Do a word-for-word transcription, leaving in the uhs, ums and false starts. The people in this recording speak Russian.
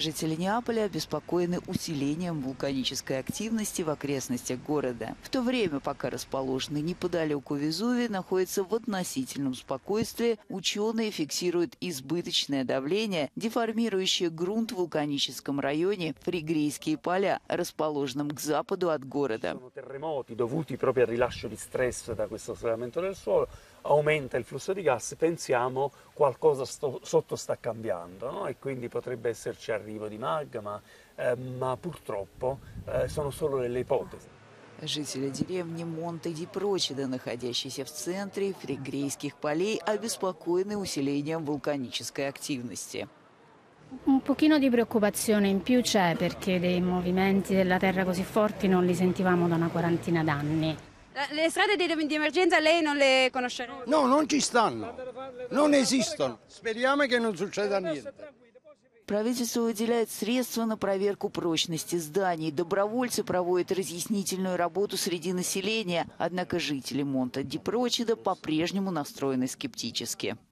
Жители Неаполя обеспокоены усилением вулканической активности в окрестностях города. В то время, пока расположенный неподалеку Везувий находится в относительном спокойствии, ученые фиксируют избыточное давление, деформирующее грунт в вулканическом районе Фригрейские поля, расположенном к западу от города. Aumenta il flusso di gas, pensiamo qualcosa sto, sotto sta cambiando, no? E quindi potrebbe esserci arrivo di magma, eh, ma purtroppo eh, sono solo delle ipotesi. Жители деревни Монте-ди-Прочидо, находящейся в центре Фригрейских полей, обеспокоены усилением вулканической активности. Un pochino di preoccupazione in più c'è perché dei movimenti della terra così forti non li sentivamo da una quarantina d'anni. Le strade di emergenza lei non le conosce? No, non ci stanno, non esistono. Speriamo che non succeda niente. Правительство выделяет средства на проверку прочности зданий. Добровольцы проводят разъяснительную работу среди населения. Однако жители Монте-ди-Прочидо по-прежнему настроены скептически.